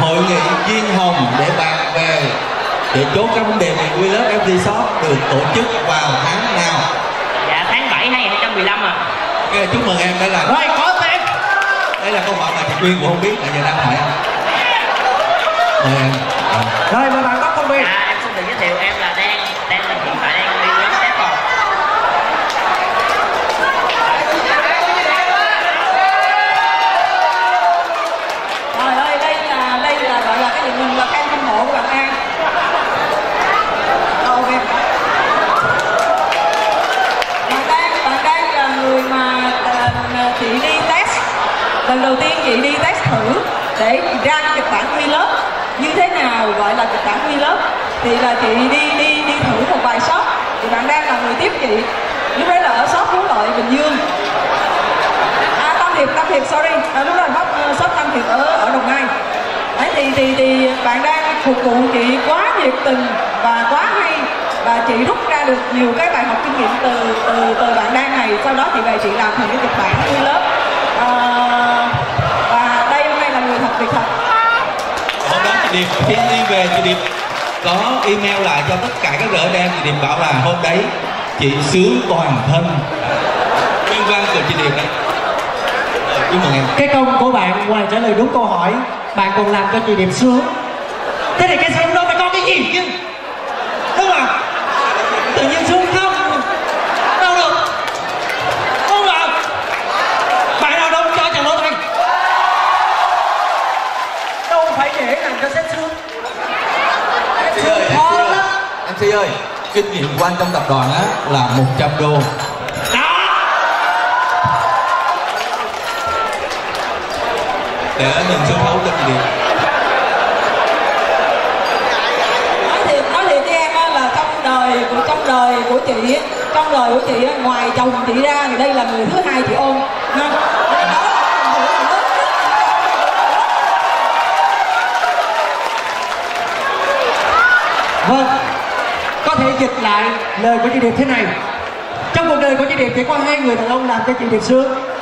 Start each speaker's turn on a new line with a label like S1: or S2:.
S1: hội nghị Duyên Hồng để bàn về để chốt các vấn đề về We Love FD Shop được tổ chức vào tháng nào?
S2: Dạ tháng 7 2015 ạ.
S1: Ok, chúc mừng em. Đây là
S3: Rồi có tên.
S1: đây là câu hỏi mà chị Quyên cũng không biết, tại giờ đang hỏi em. Mời em.
S3: Rồi mời bạn có công việc.
S2: Em xin được giới thiệu em là đang hiện tại đang đi nhóm Apple.
S4: Trời ơi, đây là gọi là cái gì, mình là fan hâm mộ của bạn An. Ok. Bạn đang là người mà chị đi test lần đầu tiên, chị đi test thử để ra kịch bản We Love như thế nào, gọi là kịch bản We Love thì là chị đi thử một vài shop, thì bạn đang là người tiếp chị lúc đấy là ở shop Phú Lợi Bình Dương, Tam Hiệp sorry, lúc đó là shop Tam Hiệp ở Đồng Nai. Đấy thì bạn đang phục vụ chị quá nhiệt tình và quá hay, và chị rút ra được nhiều cái bài học kinh nghiệm từ bạn đang này. Sau đó chị về chị làm thành cái kịch bản We Love, và đây hôm nay là người thật việc thật.
S1: Hôm đó chị Điệp khi đi về, chị Điệp có email lại cho tất cả các rỡ đen. Chị Điệp bảo là hôm đấy chị sướng toàn thân. Nguyên văn của chị Điệp đấy. Chúc mừng em.
S3: Cái công của bạn ngoài trả lời đúng câu hỏi, bạn còn làm cho chị Điệp sướng. Thế thì cái sướng đó phải có cái gì chứ, đúng không? Tự nhiên sướng không đâu được, đúng không? Bạn nào đâu cho chàng lỗ tay. Đâu phải để làm cho sếp sướng.
S1: MC ơi, kinh nghiệm của anh trong tập đoàn á là 100 đô. Để mình sân khấu cho chị Điệp.
S4: Nói thiệt với em á, là trong đời của chị á, ngoài chồng chị ra thì đây là người thứ hai chị ôm ha.
S3: Vâng, có thể dịch lại lời của chị Điệp thế này: trong cuộc đời của chị Điệp chỉ có 2 người đàn ông làm cho chị Điệp sướng.